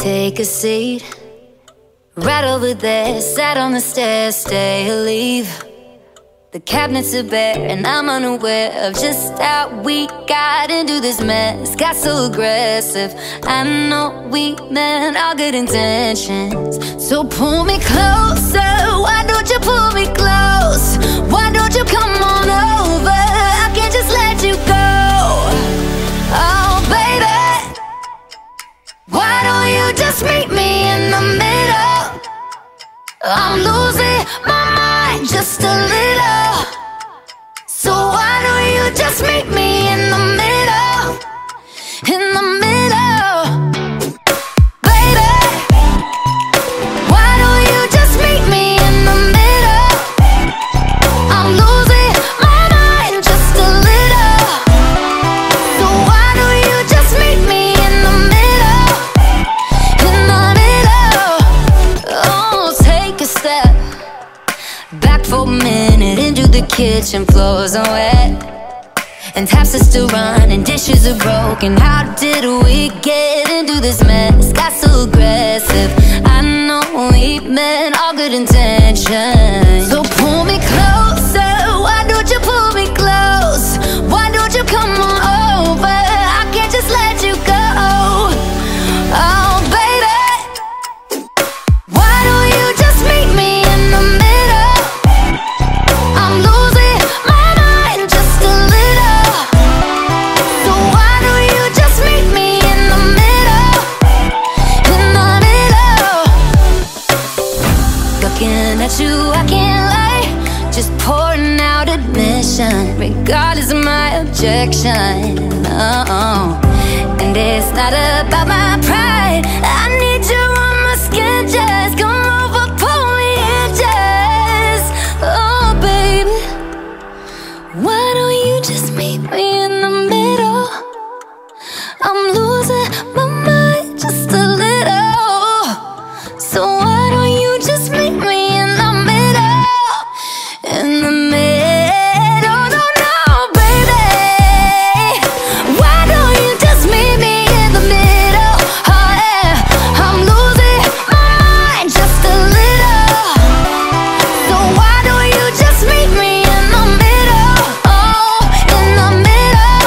Take a seat, right over there. Sat on the stairs, stay or leave. The cabinets are bare and I'm unaware of just how we got into this mess. Got so aggressive, I know we meant all good intentions. So pull me closer, why don't you pull me close? Why don't you come on over? I can't just let you go. Oh baby, why don't you just meet me in the middle? I'm losing my mind just a little. So why don't you just meet me in the middle? In the middle. Baby, why don't you just meet me in the middle? I'm losing my mind just a little. So why don't you just meet me in the middle? In the middle. Oh, take a step back for a minute into the kitchen. Floors are wet and taps are still running, dishes are broken. How did we get into this mess? Got so aggressive, I know we meant all good intentions. So pull me closer, why don't you pull me close? Why don't you come on over? I can't just let you go. Oh baby, why don't you just meet me in the middle? I'm losing my mind just a little. So why don't you just meet me in the middle? In the middle. Looking at you, I can't lie, just pouring out admission, regardless of my objection. Oh, and it's not about my pride. I need you on my skin, just come over, pull me in, just. Oh baby, why don't you just meet me in the middle? I'm losing my mind just a little. So why don't you just meet me in the middle? In the middle, no, no, baby. Why don't you just meet me in the middle? Oh yeah, I'm losing my mind just a little. So why don't you just meet me in the middle? Oh, in the middle.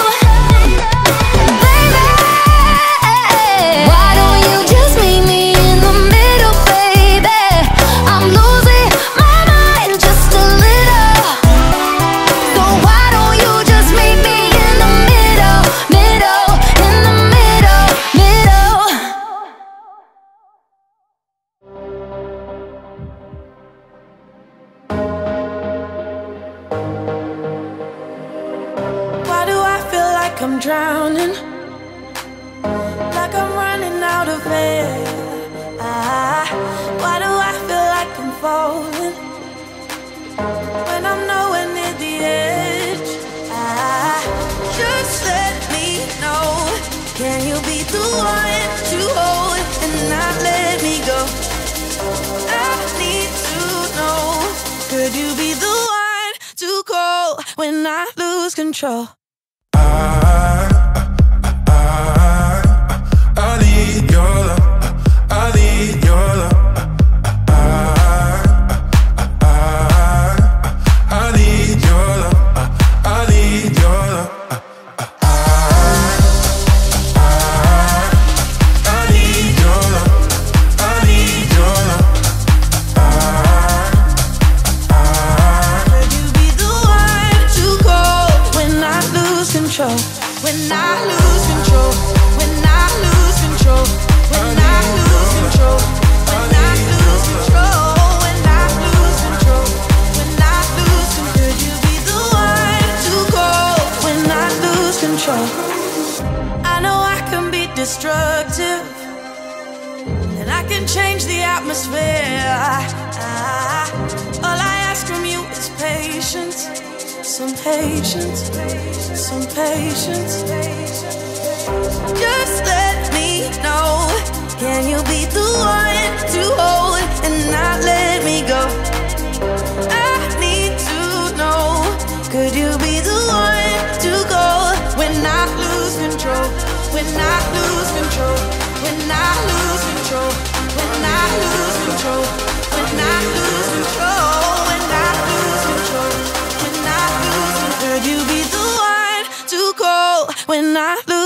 Baby, why don't you just meet me in the middle, baby? I'm losing my mind just a little. So why don't you just meet me in the middle, middle, in the middle, middle. Why do I feel like I'm drowning? Like I'm running out of air. Why do I feel like I'm falling when I'm nowhere near the edge? Just let me know. Can you be the one to hold and not let me go? I need to know. Could you be the one to call when I lose control? I need your love. I need your love. I need your love. I need your love. I need your love. I need your love. Could you be the one to call when I lose control? When I lose control. When I lose control. When I lose control. When I lose control. When I lose control. When I lose control. Could you be the one to call when I lose control? I know I can be destructive, and I can change the atmosphere. All I ask from you is patience. Some patience. Some patience. Just let me know. Can you be the one to hold and not let me go? I need to know. Could you be the one to go when I lose control? When I lose control. When I lose control.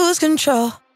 lose control.